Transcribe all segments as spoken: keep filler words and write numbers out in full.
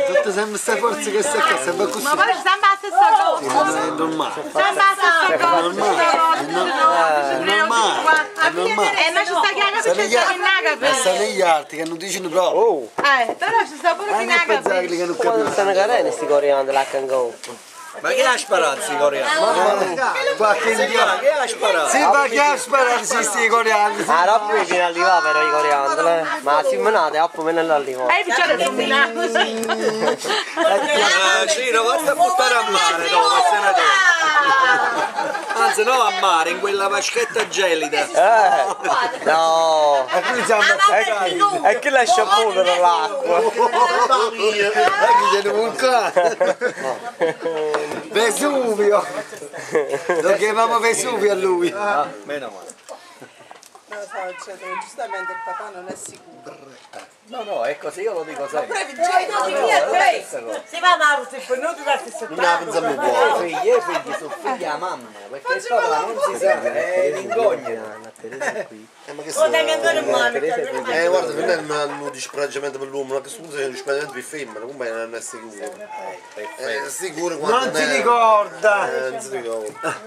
Tutte sempre queste forze che sta qua, sempre così. Ma poi ci sempre la stessa cosa. Sì, ma è normale. Sempre la stessa cosa. È normale. È normale. È normale. Eh, ma ci sta chiaro che c'è sta in Ma sta negli altri che non dicono proprio. Eh, però ci sta pure in Non pensare che non Quando capiscono. stanno carene sti coreani là che go. Ma chi ha sparato sti coreani? Qualche indiano. Chi ha sparato? Sì, ma chi ha sparato questi coreani? Ah, roba mi viene all'arrivare però i coreani, eh. Ma si menate, appo me ne all'arrivare. Eh, piccione sono minato. Sì, non basta buttare a mare, no, se ne Anzi, no a mare, in quella vaschetta gelida. Eh, no. E qui siamo attaccati. E chi lascia pure l'acqua? E qui c'è un cane. Vesuvio! Lo chiamiamo Vesuvio a lui! Ah, meno male. Non lo so, eccetera. Giustamente il papà non è sicuro. No, no, è così, io lo dico sempre. Si va da se poi non ti dà stesso pensiamo I figli, i figli sono figli a mamma, perché il papà non si sa, è l'incognita. Eh, ma che Oh, dai, ancora in mano. Eh, guarda, non è un discoraggimento per l'uomo, ma che scusa è un discoraggimento per il femmina, comunque non è sicuro. È sicuro quando Non si ricorda! Eh, non si ricorda.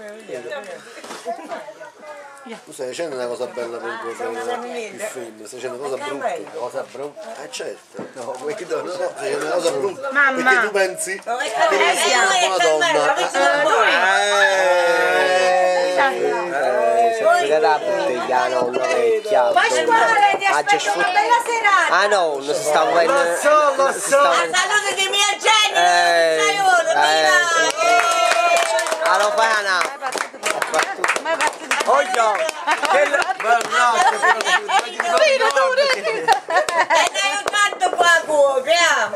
Tu stai dicendo una cosa bella per il film, stai dicendo una cosa brutta. Cosa brutta? Eh certo, no, Guido, no, stai dicendo una cosa brutta. Mamma. Perché tu pensi che devi essere una buona donna. Si vede la bottiglia, no, una vecchia. Ma scuola, ti aspetto una bella serata. Ah no, non si sta vedendo. Lo so, lo so. Salute di mia Jenny. Eh, Sai ora, viva. allora fai una. Oglio! E dai un canto qua, piano.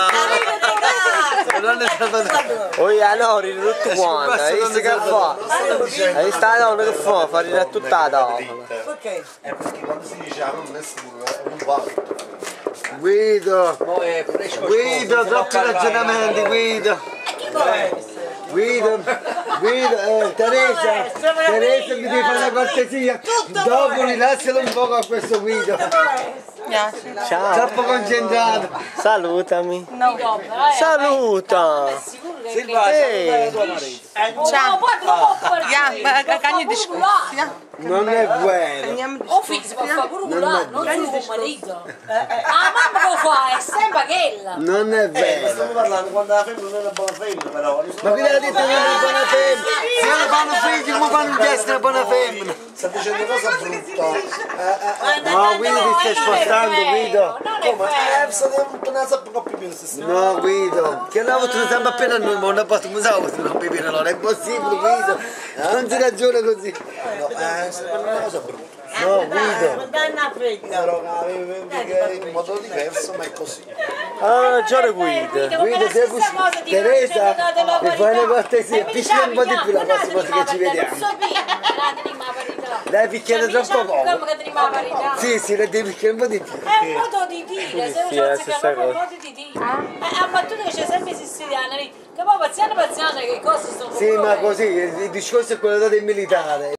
Oh, yeah, no, ridi tutto quanto. Hai visto che fa? Hai visto la donna che fa? Fa ridere tutta la tavola. Ok. È perché quando si dice ah, non è sicuro, è un fatto. Guido! Guido, troppi ragionamenti, Guido! Guido, Guido, eh, Teresa, Teresa mi devi fare una cortesia, dopo rilassalo un po' a questo Guido. Ciao. Troppo concentrato. Salutami. Saluta. Ehi. Ciao. Ja, ma cagni discussione. Non è vero. O figlio si può fare pure un là, non solo un marito. Ah, mamma lo fa, è sempre quella. Non è vero. Stiamo parlando quando la femmina non è una buona femmina, però. Ma qui l'ha detto che non è una buona femmina. Se non fanno figli, come fanno un gesto una buona femmina? Sta dicendo cosa brutta. No, Guido ti stai spostando, Guido. Come? Eh, state un po' una sappa più più stessa. No, Guido, che l'ha avuto sempre appena noi, ma una volta come sa non capire, non è possibile, Guido. Non si ragiona così. No, eh, sta parlando una cosa brutta. No, Guido. Però avevi in modo diverso, ma è così. Ah, ragione Guido. Guido, sei così. Teresa, mi fai una cortesia, picchia un po' di più la prossima volta che ci vediamo. Lei picchiata troppo poco. Sì, sì, le devi picchiare un po' di più. È un modo di dire, se Sì, uno è la si stessa chiama un cosa. modo di dire. Eh, a battuta che c'è sempre siciliana lì, che poi pazziano pazziano che cosa sto Sì, ma così, il discorso è quello del militare.